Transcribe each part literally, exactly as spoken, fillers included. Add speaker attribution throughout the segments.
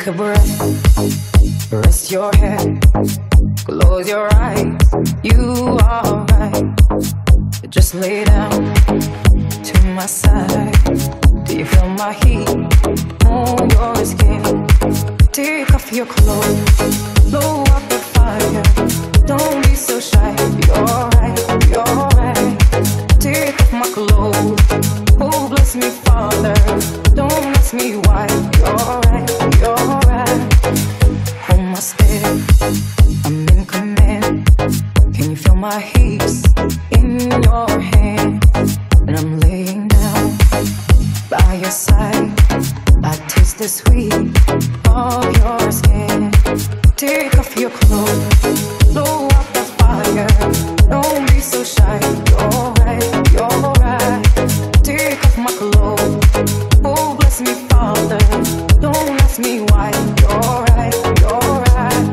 Speaker 1: Take a breath, rest your head, close your eyes, you are right. Just lay down to my side. Do you feel my heat on your skin? Take off your clothes, blow up the fire. Don't be so shy, you're right, you're right. Take off my clothes, oh bless me Father. Don't ask me why, you're right, you're right. Hold my step, I'm in command. Can you feel my hips in your hand? And I'm laying down by your side. I taste the sweet of your skin. Take off your clothes, blow up the fire. Don't be so shy, you're right, you're right. Take off my clothes, oh bless me Father. Don't ask me why, you're right, you're right.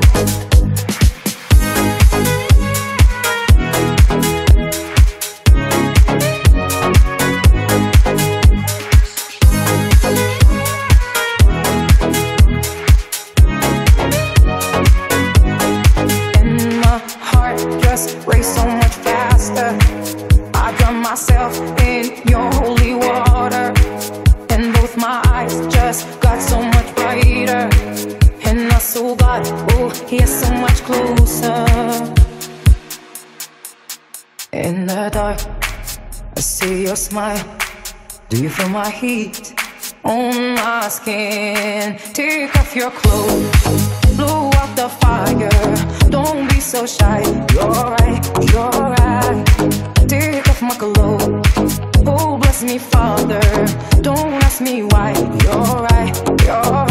Speaker 1: Race so much faster. I drown myself in your holy water, and both my eyes just got so much brighter. And I saw God, oh, He is so much closer. In the dark, I see your smile. Do you feel my heat on my skin? Take off your clothes, blow out the fire. Don't be so shy, you're right, you're right. Take off my clothes, oh bless me Father. Don't ask me why, you're right, you're right.